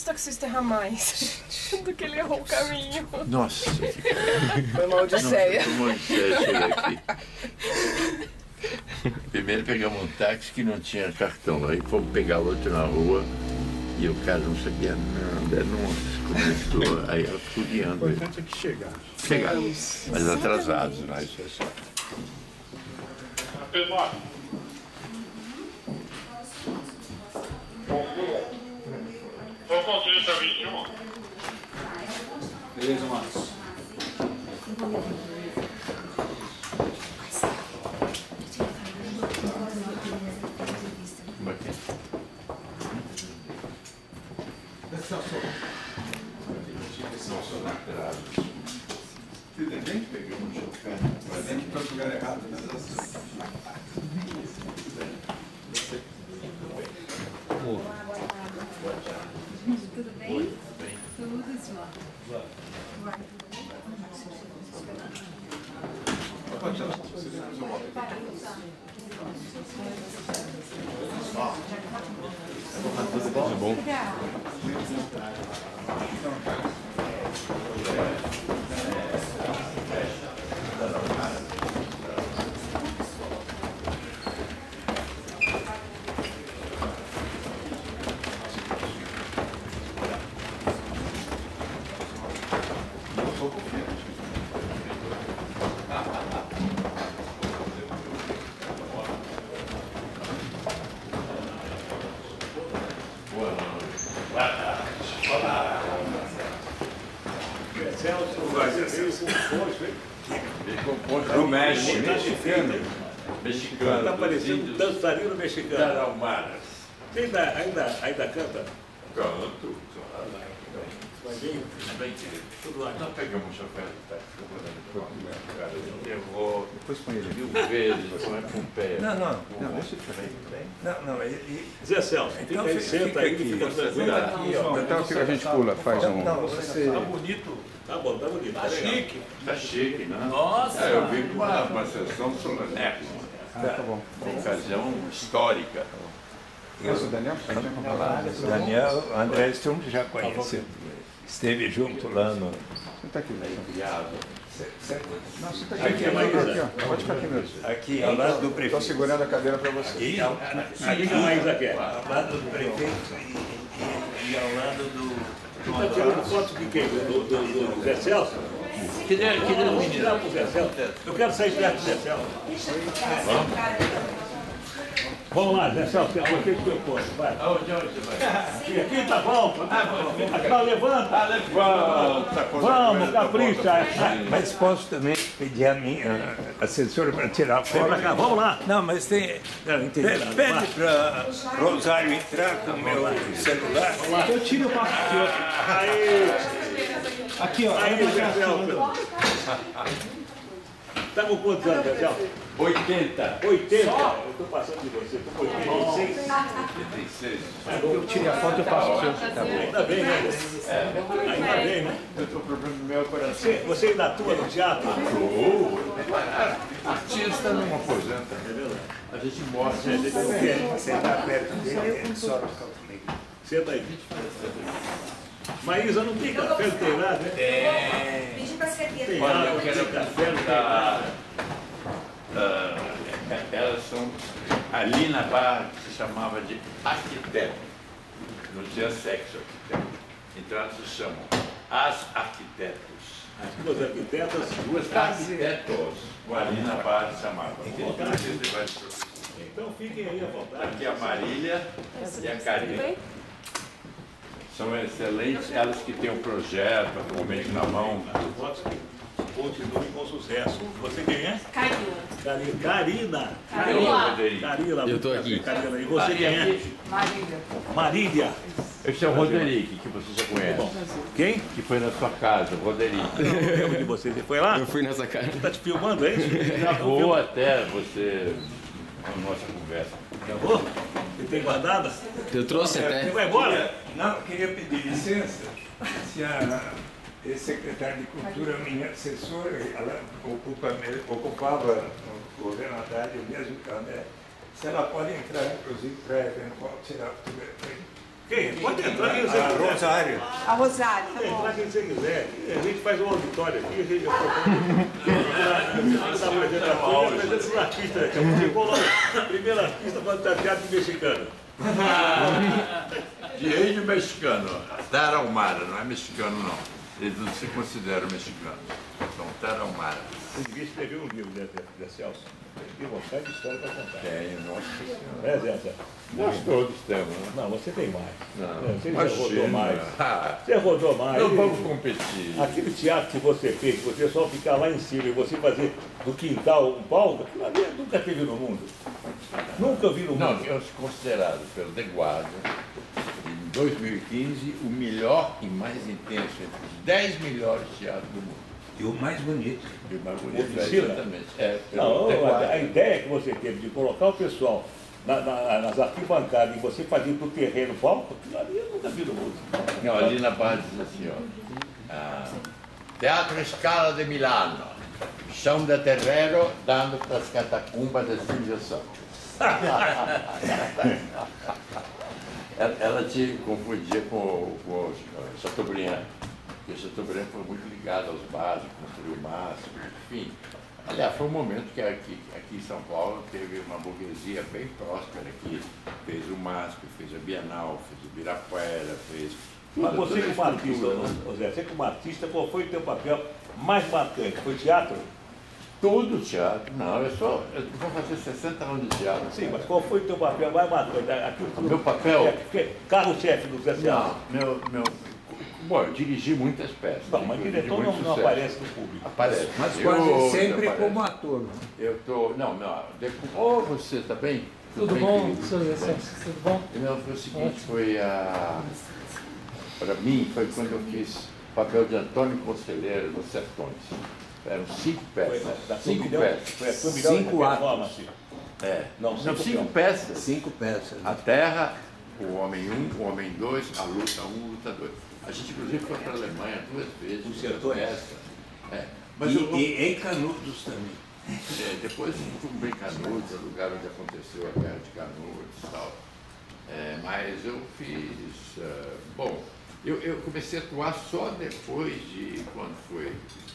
taxista errar mais do que ele errou o caminho. Nossa. Foi uma odisseia. Foi uma odisseia chegar aqui. Primeiro pegamos um táxi que não tinha cartão. Aí fomos pegar outro na rua e o cara não sabia nada. Nossa, começou. Aí ela ficou guiando. O importante é que chegaram. Chegaram, mas atrasados, né? Isso é só. Vou construir essa 21. Beleza, Marcos. Tudo bem? Pegamos um chocante. Mas tem que ir para o lugar errado, né? Tudo bem? Bem. Tudo, senhor. Tudo bom? No México. Mexicano. Está parecendo um dançarino mexicano. Tarahumaras. Você ainda canta? Canto. Vai bem? Bem querido. Tudo lá. Nós pegamos o chofé do táxi. Cara, ele levou Depois põe ele. 1000 vezes, não é com o pé. Não, deixa eu falar. Não, Zé Celso, fica aí, senta aí, fica tranquilo. Então fica, a gente pula, faz um... Tá bonito. Tá bom, tá bonito. Tá chique. Tá chique, né? Nossa! Eu vim para uma sessão solenérrima. Tá bom. Uma ocasião histórica. Eu sou o Daniel? Daniel André Strum já conhece. Esteve junto lá no... Senta aqui, Viado. Não, senta aqui, aqui, ó. Pode ficar aqui mesmo. Aqui, ao lado do prefeito. Estou segurando a cadeira para você. Aqui, Aqui que a Maísa quer. ao lado do prefeito e ao lado do... Está tirando foto de quem? Do Zé Celso? Queria Vamos tirar pro Zé Celso. Eu quero sair perto do Zé Celso. Vamos lá, Zé Celso, você que eu posso, vai. Onde você vai? Aqui tá bom. Aqui, levanta. Levanta. Vamos, capricha. Mas posso também pedir a minha assessora para tirar Vem foto? pra cá, vamos lá. Não, mas tem... Não entendi nada. Pede para Rosário entrar com o meu celular. Eu tiro, eu passo aqui, ó. Aí, Aqui, ó. aí, Zé Celso. Tá com quantos anos, Zé Celso? 80. 80? Eu estou passando de você, estou com 86. 86. Eu tirei a foto e eu passo para você. Tá bom. Ainda bem, né? Ainda bem, né? Eu tô com problema no meu coração. Você ainda atua no teatro? Artista não aposenta. A gente mostra. Sentar perto dele, só ficar comigo. Senta aí. Maísa não tem café, não tem nada, né? Pedi para ser Tem Olha, nada, eu não quero tem café, não tem apresentar. nada. Elas são. Ali na barra se chamava de arquiteto. Não tinha sexo arquiteto. Então elas se chamam as arquitetos. As duas arquitetas. As duas arquitetos. Ali na barra se chamava. Então fiquem aí à vontade. Aqui a Marília e a Karina. São excelentes, elas que têm um projeto atualmente na mão. Votos que continuem com sucesso. Você quem é? Karina. Karina. Roderico. Karina. Eu tô aqui. Karina. E você quem é? Marília. Marília. Esse é o Roderico, que você já conhece. Quem? Que foi na sua casa, o Roderico. Eu não lembro de você. Você foi lá? Eu fui nessa cara. Você tá te filmando, é isso? Gravou até você a nossa conversa. Gravou? Você tem guardada? Eu trouxe Você até. vai embora? Não, queria pedir licença. Se a ex-secretária de Cultura, minha assessora, ela ocupava no governo Haddad o mesmo câmera. Se ela pode entrar, inclusive, para eventual tirar fotografia. Quem? Pode entrar quem você A quiser. Rosário. A Rosário, tá Pode bom. entrar quem você quiser. A gente faz um auditório aqui, a gente apresenta os artistas. Chegou lá, primeiro artista para o teatro mexicano. De índio mexicano, Tarahumara, não é mexicano não. Eles não se consideram mexicanos, são Tarahumara. Você devia escrever um livro, né, Celso? Tem vontade de história para contar. Tem, nossa senhora. É, Zé? Nós todos temos, né? Não, você tem mais. Não, Você já imagina. rodou mais. Ah, Você rodou mais. não vamos competir. Aquele teatro que você fez, que você só ficar lá em cima e você fazer do quintal um palco, aquilo ali nunca teve no mundo. Nunca vi no Não, mundo. eu sou considerado pelo The Guardian, em 2015, o melhor e mais intenso entre os 10 melhores teatros do mundo. E o mais bonito. E o mais bonito, Oficina? exatamente. É, pelo Não, The a Guardian. ideia que você teve de colocar o pessoal nas arquibancadas e você fazer para o terreno palco, aquilo ali eu nunca vi no mundo. Não, ali na barra diz assim, ó. Teatro Scala de Milano, chão de terreiro dando para as catacumbas da civilização. Ela te confundia com o Chateaubriand, porque o Chateaubriand foi muito ligado aos básicos, construiu o máximo, enfim. Aliás, foi um momento que aqui em São Paulo teve uma burguesia bem próspera, que fez o MASP, fez a Bienal, fez o Ibirapuera, fez... Mas toda você a como artista, estrutura, né? ô Zé, você como artista, qual foi o teu papel mais marcante? Foi teatro? Tudo teatro. Não, eu vou fazer 60 anos de teatro. Sim, mas qual foi o teu papel mais marcante? Meu papel? Carro-chefe do Zé Celso. Não, bom, eu dirigi muitas peças. Não, mas dirigi diretor muito não sucesso. aparece no público. Aparece. Mas Eu quase sempre aparece. como ator. Né? Eu tô. Não. Ô, você tá bem? Tudo bem, bom? querido? Sou eu, Celso. Tudo bom? Não, foi o seguinte, foi a. Para mim, foi quando eu fiz o papel de Antônio Conselheiro nos Sertões. Eram 5 peças. Da 5 turbilhão, peças. Foi a turbilhão de 5 atos. performance. É. Não, 5 5 peças. 5 peças. A Terra, o Homem 1, o Homem 2, a Luta 1, a Luta 2. A gente, inclusive, foi para a Alemanha 2 vezes. Os Sertões? É. Mas eu, E em Canudos também. depois fui em Canudos, o lugar onde aconteceu a Guerra de Canudos e tal. Mas eu fiz... bom, eu comecei a atuar só depois de... Quando foi?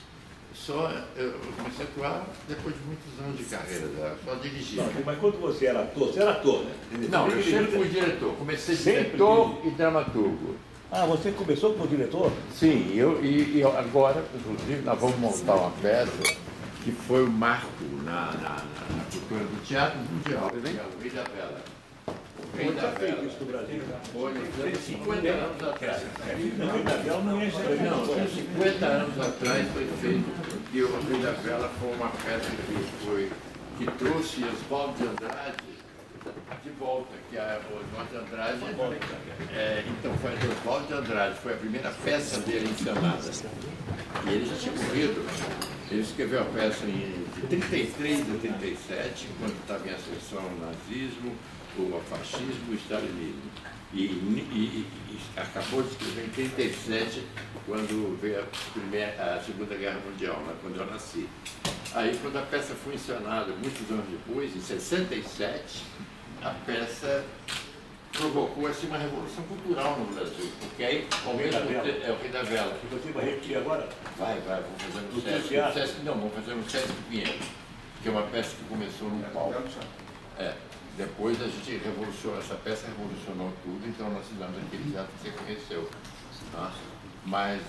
Eu comecei a atuar depois de muitos anos de carreira, só dirigir. Não, mas quando você era ator, né? Não, eu sempre fui diretor. Comecei de Sempre diretor e dramaturgo. Ah, você começou como diretor? Sim, e agora, inclusive, nós vamos montar uma peça que foi o marco na cultura do teatro mundial, que é o Rei da Vela. O Rei da Vela. Isso do Brasil. Foi 50 anos atrás. Não é Não, 50 anos atrás foi feito, e o Rei da Vela foi uma peça que trouxe Oswaldo de Andrade de volta, que o Oswaldo de Andrade, então foi o Oswaldo de Andrade, foi a primeira peça dele encenada. E ele já tinha morrido. Ele escreveu a peça em 33 a 37, quando estava em ascensão o nazismo, o fascismo e o stalinismo. E acabou de escrever em 37, quando veio a Segunda Guerra Mundial, né, quando eu nasci. Aí, quando a peça foi encenada, muitos anos depois, em 67, a peça provocou assim, uma revolução cultural no Brasil, porque aí, ao mesmo tempo, é o Rei da Vela. E você vai repetir agora? Vai, vamos fazer no No Sesc. teatro? Vamos fazer no Sesc Pinheiro, que é uma peça que começou num palco. Depois a gente revolucionou, essa peça revolucionou tudo, então nós fizemos aquele teatro que você conheceu. Tá? Mas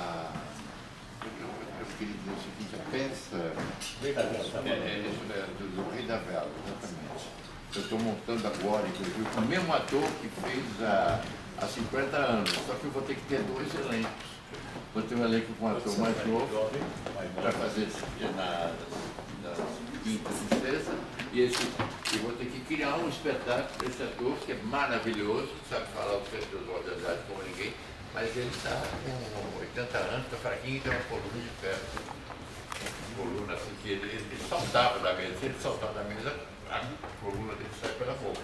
eu queria dizer o seguinte, a peça Rei da Vela, tá bom. do Rei da Vela, exatamente. Eu estou montando agora, inclusive, com o mesmo ator que fez há 50 anos, só que eu vou ter que ter 2 elencos. Vou ter um elenco com um ator mais novo, para fazer nas quintas e sextas, e vou ter que criar um espetáculo desse ator, que é maravilhoso, sabe falar o texto do Oswaldo de Andrade como ninguém, mas ele está com 80 anos, está fraquinho e tem uma coluna de ferro. Coluna assim, que ele saltava da mesa, se ele saltava da mesa, a coluna dele sai pela boca.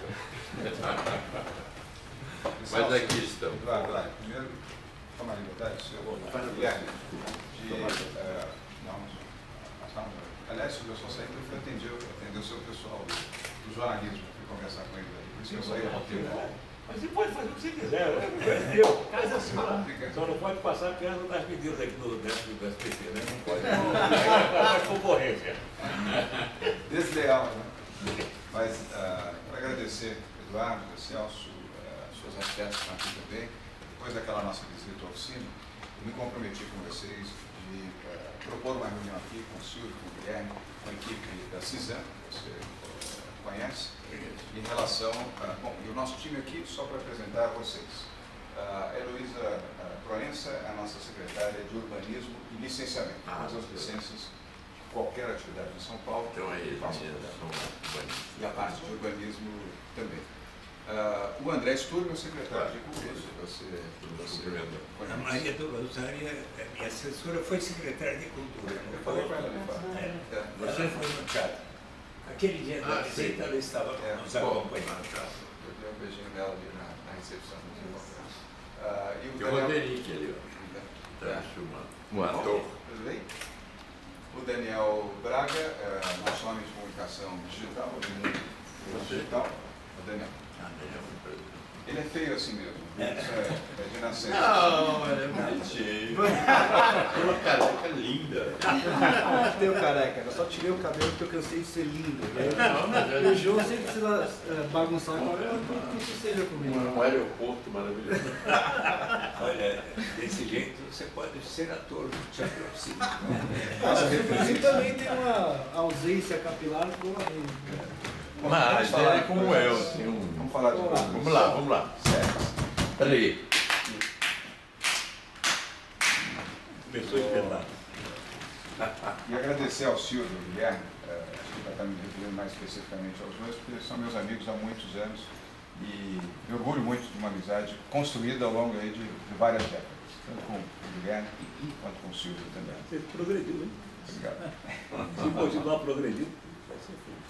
Mas aqui estamos. Eduardo, primeiro, toma a liberdade, senhor Guilherme, aliás, sobre a sua saída, eu fui atender o seu pessoal do jornalismo, fui conversar com eles aí, por isso que eu saí ontem. Mas você pode fazer o que você quiser, né? Entendeu? Casa sua. Só não pode passar perto das medidas aqui dentro do SPT, né? Não pode. Não pode concorrência. Desleal, né? Mas para agradecer, Eduardo, Celso, suas assistentes estão aqui também. Depois daquela nossa visita à oficina, eu me comprometi com vocês de propor uma reunião aqui com o Silvio, com o Guilherme, com a equipe da CISAM, que você conhece, em relação... bom, e o nosso time aqui, só para apresentar a vocês. A Heloísa Proença é a nossa secretária de Urbanismo e Licenciamento. Todas as licenças de qualquer atividade em São Paulo. Então é isso. E a parte de urbanismo também. O André Sturma, secretário de Cultura. A Maria do Rosário, minha assessora, foi secretária de Cultura. Eu falei com ela ali. Você foi no teatro. Aquele dia da visita, ela estava nos acompanhando. Eu dei um beijinho nela ali na recepção. E o Tem o Roderick ali, ó. Está filmando. Um ator. Tudo bem? O Daniel Braga, nosso homem de comunicação digital, digital. O Daniel. Ele é feio assim mesmo. Isso é de nascer. Não, ele é bonitinho. Tem uma careca linda. Tem o careca, eu só tirei o cabelo porque eu cansei de ser lindo. Né? Não, mas E o João sempre precisa bagunçar com o que seja comigo. um aeroporto maravilhoso. Olha, desse jeito você pode ser ator do teatro oficina. Você também tem uma ausência capilar boa mesmo. Mas ele é como eu, assim, Vamos falar de Vamos lá. Peraí. Começou a esperar. E agradecer ao Silvio e ao Guilherme, acho que vai estar me referindo mais especificamente aos dois, porque eles são meus amigos há muitos anos e me orgulho muito de uma amizade construída ao longo aí de várias décadas, tanto com o Guilherme quanto com o Silvio também. Você progrediu, hein? Obrigado. Se continuar progredindo, vai ser feio.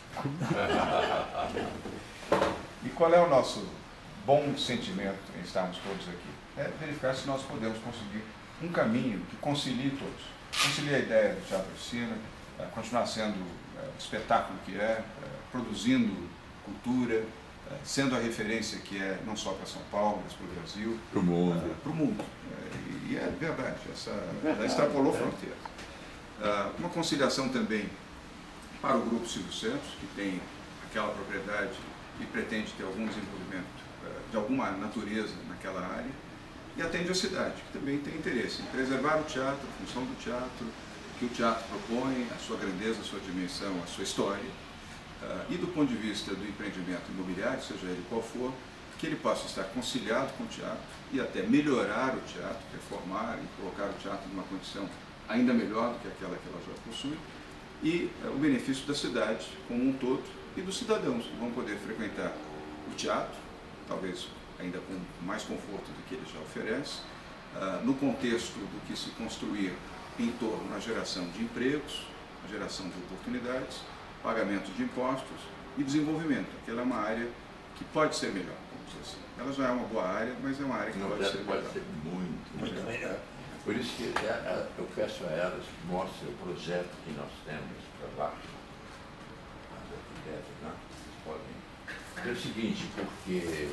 E qual é o nosso bom sentimento em estarmos todos aqui? É verificar se nós podemos conseguir um caminho que concilie todos. Concilie a ideia do Teatro Oficina, continuar sendo o espetáculo que produzindo cultura, sendo a referência que é não só para São Paulo, mas para o Brasil. Para o mundo. Para o mundo. E é verdade, ela extrapolou fronteiras. Uma conciliação também para o Grupo Silvio Santos, que tem aquela propriedade e pretende ter algum desenvolvimento de alguma natureza naquela área, e atende a cidade, que também tem interesse em preservar o teatro, a função do teatro, o que o teatro propõe, a sua grandeza, a sua dimensão, a sua história, e do ponto de vista do empreendimento imobiliário, seja ele qual for, que ele possa estar conciliado com o teatro e até melhorar o teatro, reformar e colocar o teatro numa condição ainda melhor do que aquela que ela já possui, e o benefício da cidade como um todo e dos cidadãos que vão poder frequentar o teatro, talvez ainda com mais conforto do que ele já oferece, no contexto do que se construir em torno da geração de empregos, a geração de oportunidades, pagamento de impostos e desenvolvimento. Aquela é uma área que pode ser melhor, vamos dizer assim. Ela já é uma boa área, mas é uma área que pode ser melhor. Pode ser muito melhor. Por isso que eu peço a elas que mostrem o projeto que nós temos para lá. As arquitetas, né? Vocês podem. É o seguinte, porque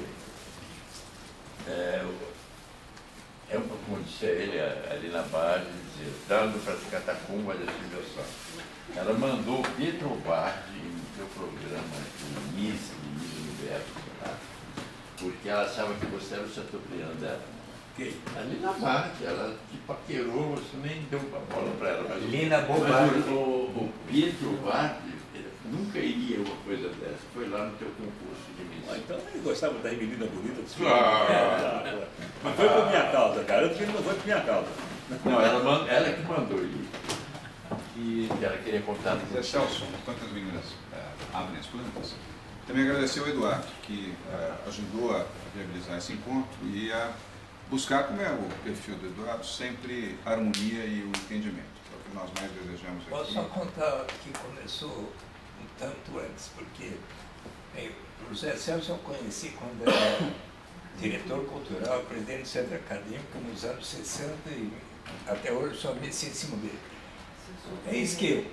como disse ele ali na base, dizer, dando para as catacumbas da civilização. Ela mandou o Pietro Bardi no seu programa de Miss Universo, tá? Porque ela achava que você era o Chateaubriand dela. Ali na Marte, ela te paquerou, você nem deu uma bola para ela. Mas Lina Bobardi. O Pietro Bardi nunca iria uma coisa dessa. Foi lá no teu concurso de Miss. Então ele gostava das meninas bonitas. Claro. Não foi por minha causa, cara. Eu disse que não foi por minha causa. Não, ela que mandou ir. E ela queria contar com Zé Celso, enquanto as meninas abrem as plantas, também agradecer ao Eduardo, que ajudou a viabilizar esse encontro e a buscar, como é o perfil do Eduardo, sempre a harmonia e o entendimento. É o que nós mais desejamos aqui. Posso só contar que começou um tanto antes, porque o José Celso eu conheci quando era diretor cultural, presidente do centro acadêmico nos anos 60 e até hoje sou amicíssimo dele. Eis que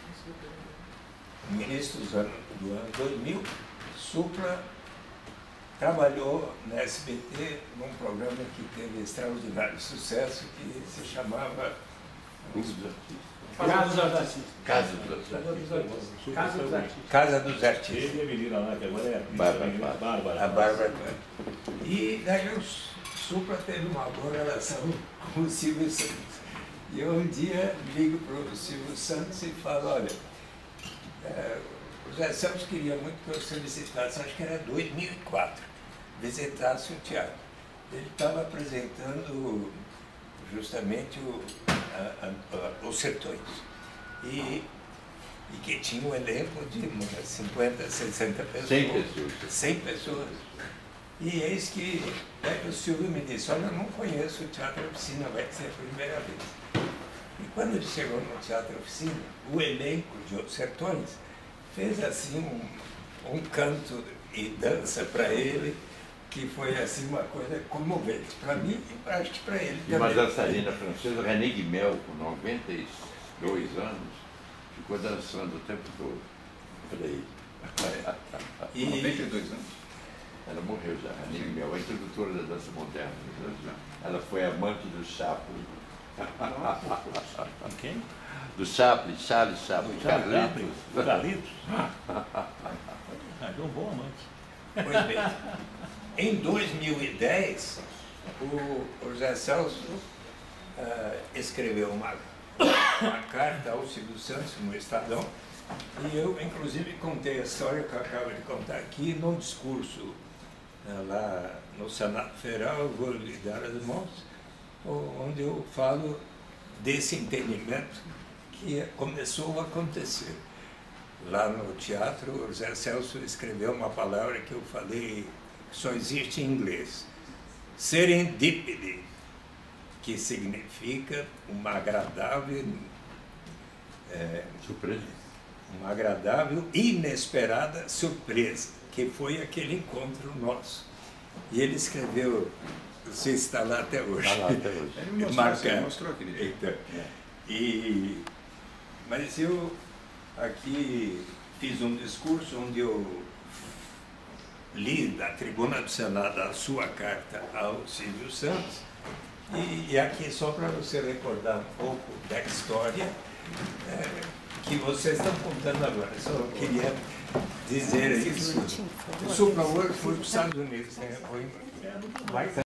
no início do ano 2000, Supla trabalhou na SBT num programa que teve extraordinário sucesso, que se chamava Casa dos Artistas. Casa dos Artistas. Casa dos Artistas. Casa dos Artistas. Ele e a menina lá, que agora é Bárbara. A Bárbara. E daí o Supla teve uma boa relação com o Silvio Santos. E eu um dia ligo para o Silvio Santos e falo, olha, o Zé Santos queria muito que você visitasse, acho que era 2004, visitasse o teatro. Ele estava apresentando justamente Os Sertões. E que tinha um elenco de 50, 60 pessoas. 100 pessoas. 100 pessoas. E eis que o Silvio me disse, olha, eu não conheço o Teatro Oficina, vai ser a primeira vez. E quando ele chegou no Teatro Oficina, o elenco de Os Sertões fez assim um canto e dança para ele, que foi assim uma coisa comovente para mim e acho que para ele E uma também. dançarina francesa, René Guimel, com 92 anos, ficou dançando o tempo todo para ele. E 92 anos. Ela morreu já, René Guimel, a introdutora da dança moderna. Ela foi amante do Chaplin. Quem? Do Chaplin, Charles Chaplin, Carlitos. O Carlitos? É um bom amante. Pois bem, em 2010, o José Celso escreveu uma carta ao Silvio Santos no Estadão, e eu, inclusive, contei a história que eu acabo de contar aqui num discurso lá no Senado Federal, eu vou lhe dar as mãos, onde eu falo desse entendimento que começou a acontecer. Lá no teatro, o José Celso escreveu uma palavra que eu falei que só existe em inglês. Serendipity, que significa uma agradável, Surpresa. uma agradável e inesperada surpresa, que foi aquele encontro nosso. E ele escreveu, não sei se está lá até hoje. Está lá até hoje. Ele mostrou aquele dia. Então, mas eu aqui fiz um discurso onde eu li da tribuna do Senado a sua carta ao Silvio Santos, e aqui só para você recordar um pouco da história que vocês estão contando agora. Só queria dizer isso. O Supla hoje foi para os Estados Unidos, né? Foi